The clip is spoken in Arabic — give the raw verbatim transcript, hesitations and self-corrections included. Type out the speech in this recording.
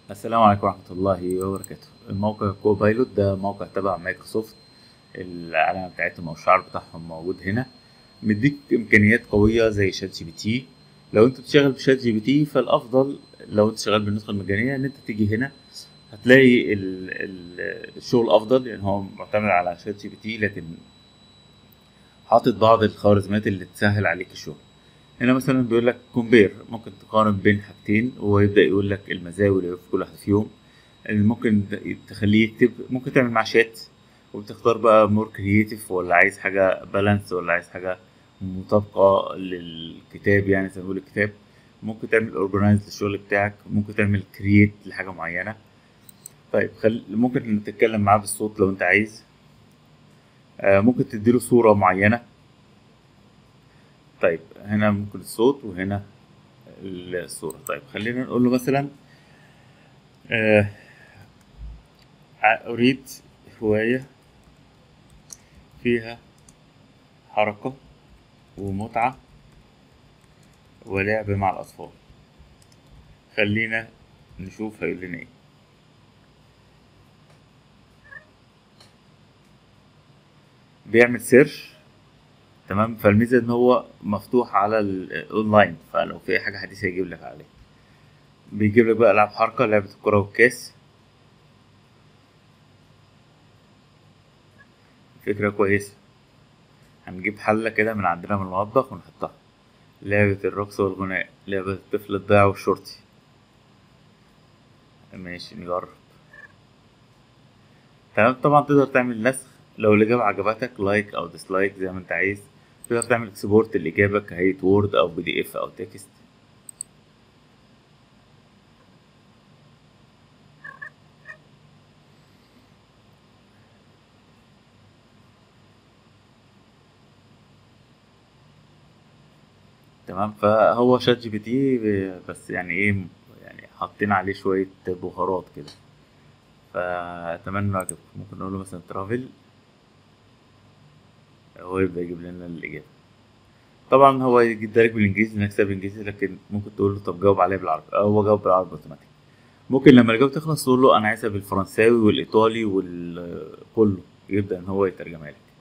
السلام عليكم ورحمة الله وبركاته. الموقع كوبايلوت ده موقع تبع مايكروسوفت، العلامة بتاعتهم أو الشعار بتاعهم موجود هنا. مديك إمكانيات قوية زي شات جي بي تي. لو أنت بتشتغل بشات جي بي تي فالأفضل لو أنت شغال بالنسخة المجانية إن أنت تيجي هنا هتلاقي ال- ال- الشغل أفضل، يعني هو معتمد على شات جي بي تي لكن حاطط بعض الخوارزميات اللي تسهل عليك الشغل. هنا مثلا بيقول لك كومبير، ممكن تقارن بين حاجتين ويبدأ يقول لك المزايا والعيوب في كل واحد فيهم. اللي ممكن تخليه يكتب، ممكن تعمل معاه شات وبتختار بقى مور كرييتيف ولا عايز حاجة بالانس ولا عايز حاجة مطابقة للكتاب، يعني زي ما بيقول الكتاب. ممكن تعمل اورجنايز للشغل بتاعك، ممكن تعمل كرييت لحاجة معينة. طيب خل... ممكن تتكلم معاه بالصوت لو انت عايز. آه ممكن تديله صورة معينة. طيب هنا ممكن الصوت وهنا الصورة. طيب خلينا نقول له مثلا آه أريد هواية فيها حركة ومتعة ولعب مع الأطفال. خلينا نشوف هيقول لنا ايه. بيعمل سيرش. تمام، فالميزة ان هو مفتوح على الاونلاين، فلو في حاجة حديثة يجيب لك عليه. بيجيب لك بقى ألعاب حركة، لعبة الكرة والكاس. فكرة كويسة. هنجيب حلة كده من عندنا من المطبخ ونحطها. لعبة الرقص والغناء، لعبة الطفل الضايع والشرطي. ماشي نجرب. تمام، طبعا تقدر تعمل نسخ لو الإجابة عجبتك، لايك أو ديسلايك زي ما أنت عايز. تقدر تعمل اكسبورت الإجابة كهيئة وورد أو بي دي إف أو تكست. تمام، فهو شات جي بي تي بس يعني إيه، يعني حاطين عليه شوية بهارات كده. فأتمنى إنه يعجبك. ممكن نقول له مثلا ترافل، هو يبدأ يجيب لنا الإجابة. طبعا هو يديلك بالإنجليزي إنك ساب إنجليزي، لكن ممكن تقول له طب جاوب عليها بالعربي، أو هو جاوب بالعربي أوتوماتيك. ممكن لما الإجابة تخلص تقول له أنا عايزها بالفرنساوي والإيطالي وكله، يبدأ إن هو يترجمها لك.